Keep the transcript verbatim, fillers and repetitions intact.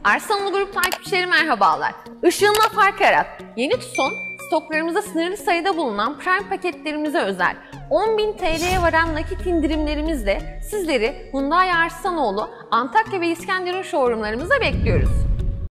Arsanoğlu Grup takipçileri merhabalar. Işığınla fark yarat. Yeni TUSON, stoklarımızda sınırlı sayıda bulunan Prime paketlerimize özel on bin T L'ye varan nakit indirimlerimizle sizleri Hyundai Arsanoğlu, Antakya ve İskenderun showroomlarımıza bekliyoruz.